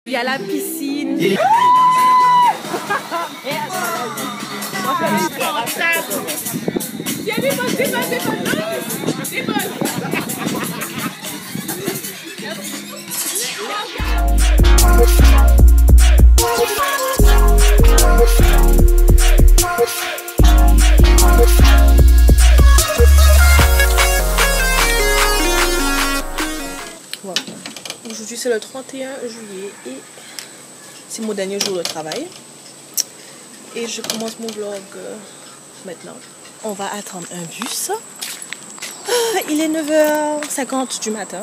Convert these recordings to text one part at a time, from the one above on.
Il y a la piscine. Aujourd'hui c'est le 31 juillet et c'est mon dernier jour de travail. Et je commence mon vlog maintenant. On va attendre un bus. Il est 9h50 du matin.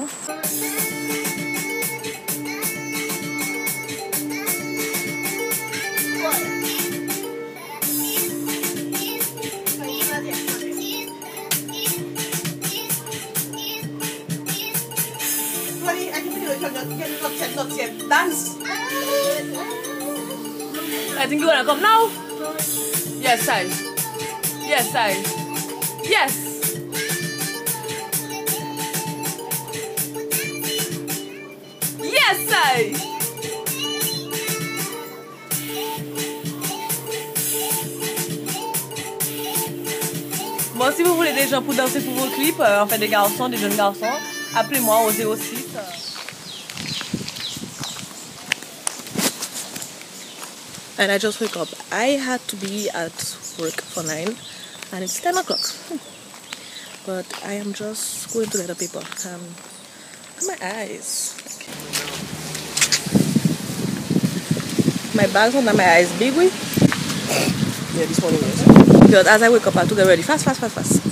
Dance. I think you wanna come now? Yes, I. Yes, I. Yes. Yes, I. Bon, si vous voulez des gens pour danser pour vos clips, enfin des garçons, des jeunes garçons, appelez-moi au 06. And I just wake up. I had to be at work for 9 and it's 10 o'clock. But I am just going to get a paper. Look at my eyes. Okay. My bag's under my eyes big way. Yeah, this one is. Because as I wake up I have to get ready fast. That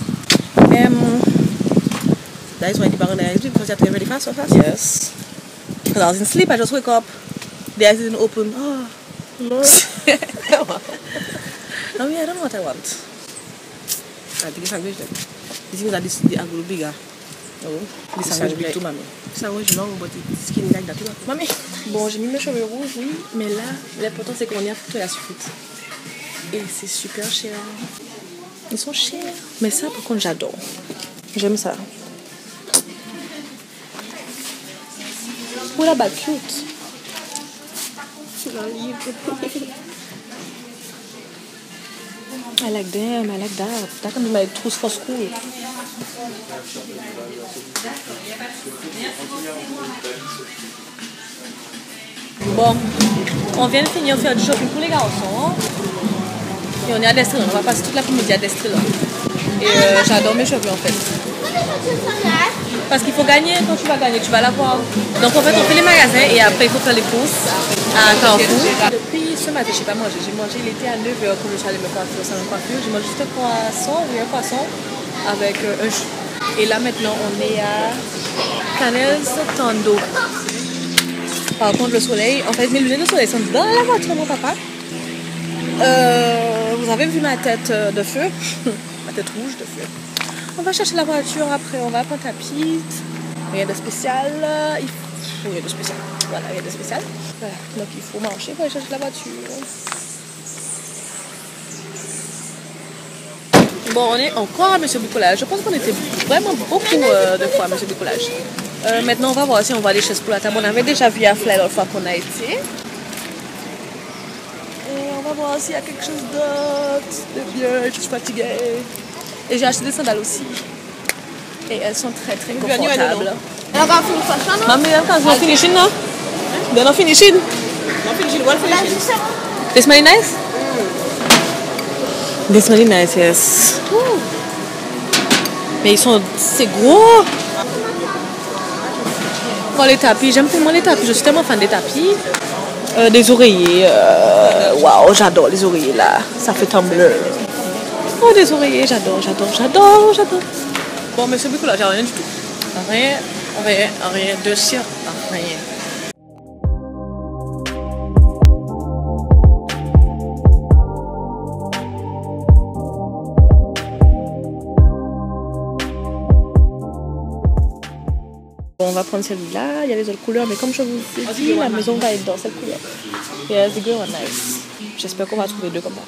is why the bag on the eyes big, because you have to get ready fast. Yes. Because I was in sleep, I just wake up. The eyes didn't open. Oh. Lord. I mean, I don't know what I want. I think it's sandwich then. This is that the angle bigger. Oh, this sandwich big too, mommy. Sandwich long, but it's skinny like that too. Mamie, bon, j'ai mis mes cheveux rouges, oui, mais là, l'important c'est qu'on y a photo et à suite. Et c'est super cher. Ils sont chers. Mais ça, par contre, j'adore. J'aime ça. Oh, la bague cute. I like them, I like that. That can be my trousse for school. Bon, on vient de finir de faire du shopping pour les garçons. Et on est à Destreland, on va passer toute l'après-midi à Destreland. Et j'adore mes cheveux en fait. Parce qu'il faut gagner, quand tu vas gagner, tu vas l'avoir. Donc en fait on fait les magasins et après il faut faire les courses à Carrefour. Depuis ce matin, je n'ai pas mangé. J'ai mangé, il était à 9h quand je suis allée me coiffer au salon de coiffure. J'ai mangé juste un poisson avec un jus. Et là maintenant on est à Canels Tando. Par contre le soleil, en fait mes lunettes de soleil sont dans la voiture de mon papa. Vous avez vu ma tête de feu, ma tête rouge de feu. On va chercher la voiture, après on va à Pointe-à-Pitre. Rien de spécial. Rien de spécial. Voilà, rien de spécial. Voilà, donc il faut marcher pour aller chercher la voiture. Bon, on est encore à Monsieur Bricolage. Je pense qu'on était vraiment beaucoup de fois à Monsieur Bricolage. Maintenant, on va voir si on voit des chaises pour la table. On avait déjà vu à Fly l'autre fois qu'on a été. Et on va voir s'il y a quelque chose d'autre de bien. Je suis fatiguée. Et j'ai acheté des sandales aussi. Et elles sont très très confortables. Mommy, I'm not finishing now. They're not finishing. Not finishing, one finishing. They smell nice? They smell nice, yes. Mais ils sont... c'est gros. Oh, les tapis, j'aime tellement les tapis. Je suis tellement fan des tapis. Des oreillers. Waouh, j'adore les oreillers là. Ça fait Tumblr. Oh, des oreillers, j'adore. Bon, Monsieur Bricolage, j'ai rien du tout. Rien de sûr. Rien. Bon, on va prendre celui-là. Il y a les autres couleurs, mais comme je vous ai dit, la maison va être dans cette couleur. Yes, the girl are nice. J'espère qu'on va trouver deux comme ça.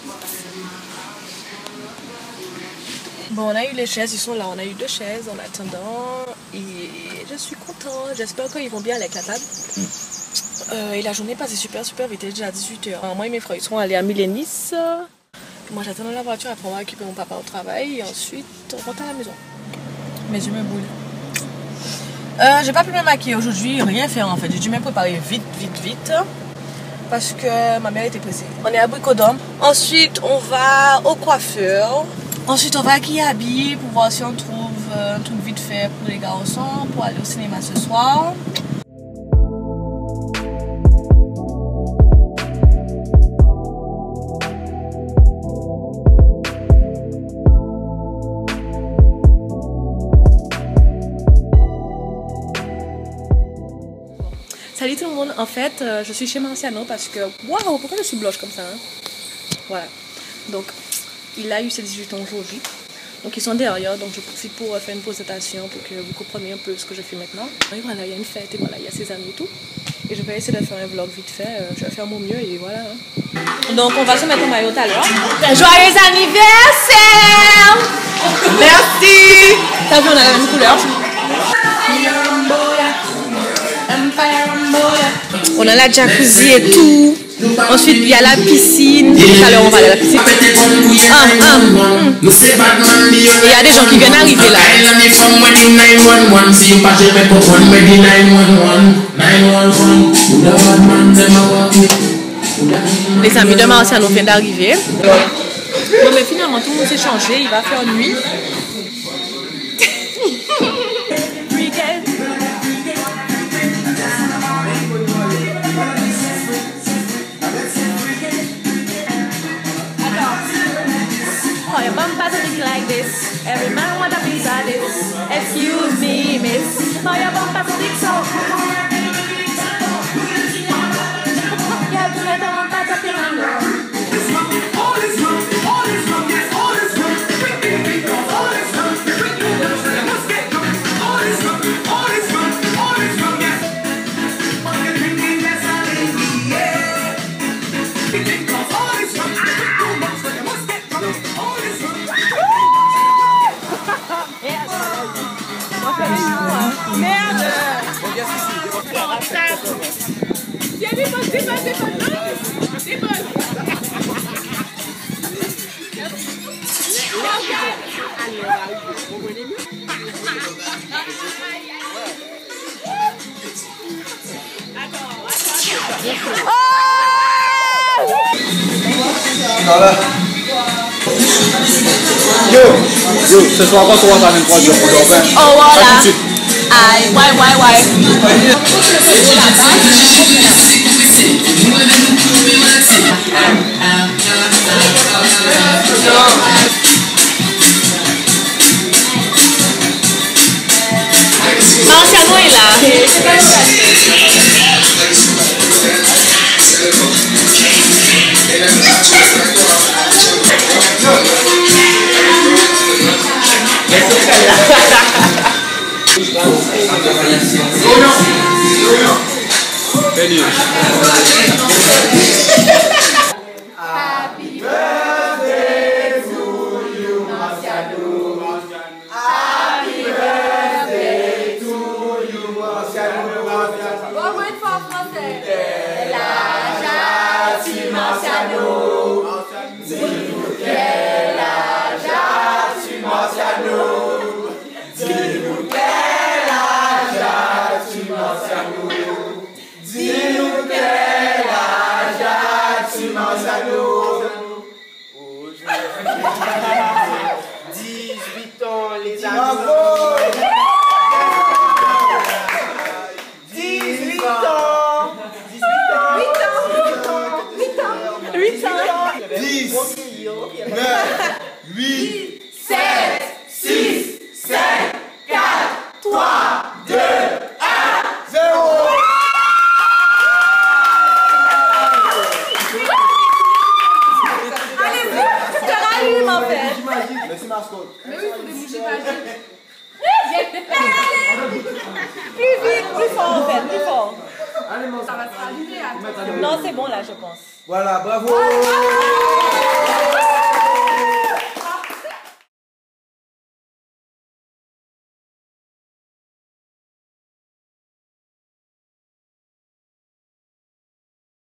Bon, on a eu les chaises, ils sont là. On a eu 2 chaises en attendant. Et je suis contente. J'espère qu'ils vont bien avec la table. Et la journée passait super vite, il était déjà 18h. Moi et mes frères ils sont allés à Milénis. Moi j'attends dans la voiture, après on va récupérer mon papa au travail et ensuite on rentre à la maison. Mes yeux me brûlent. J'ai pas pu me maquiller aujourd'hui, rien faire en fait. J'ai dû me préparer vite. Parce que ma mère était pressée. On est à Bricodome. Ensuite on va au coiffeur. Ensuite on va à Kiabi pour voir si on trouve un truc vite fait pour les garçons pour aller au cinéma ce soir. Salut tout le monde, en fait je suis chez Marciano parce que waouh, pourquoi je suis blanche comme ça hein? Voilà, donc il a eu ses 18 ans aujourd'hui, donc ils sont derrière, donc je profite pour faire une présentation pour que vous compreniez un peu ce que je fais maintenant. Et voilà, il y a une fête et voilà, il y a ses amis et tout, et je vais essayer de faire un vlog vite fait, je vais faire mon mieux et voilà hein. Donc on va se mettre au maillot tout à l'heure. Joyeux anniversaire! Merci! T'as vu, on a la même couleur. On a la jacuzzi et tout. Ensuite, il y a la piscine. Tout à l'heure, on va aller à la piscine. Et il y a des gens qui viennent arriver là. Les amis de Marciano viennent d'arriver. Bon, mais finalement, tout le monde s'est changé. Il va faire nuit. Your bumper look like this. Every man want a piece of this. Excuse me, miss. Oh, your bumper stick so. You have to let the bumper tap your hand. All is wrong, all is wrong, yes, all is wrong. All is wrong, must get wrong. All is wrong, all is wrong, all is wrong, yes. All you're drinking, that's all in the air. Because all is wrong, I drink too much, so you must get wrong. All is wrong. Merde! Yo, ce soir pas toi, ça 23 jours pour dormir. Oh voilà. Aïe, ouais. Marciano est là. Happy birthday to you, Marciano. Happy birthday to you, Marciano. Bon, moi, une fois en français. La Jati Marciano. Dis-nous quelle la Jati Marciano. Dis-nous quelle la Jati Marciano. Dis-nous quelle la Jati Marciano. 18 ans, les amis. Bravo! 18 ans! 8 ans! 10, 9, 8, 7, 6, 5, 4, 3, 2, 1, 0! En fait. Merci mascotte. Mais oui, il faut des bougies magiques. Plus vite, plus fort en fait, plus fort. Ça va se rallumer. Non, c'est bon là, je pense. Voilà, bravo.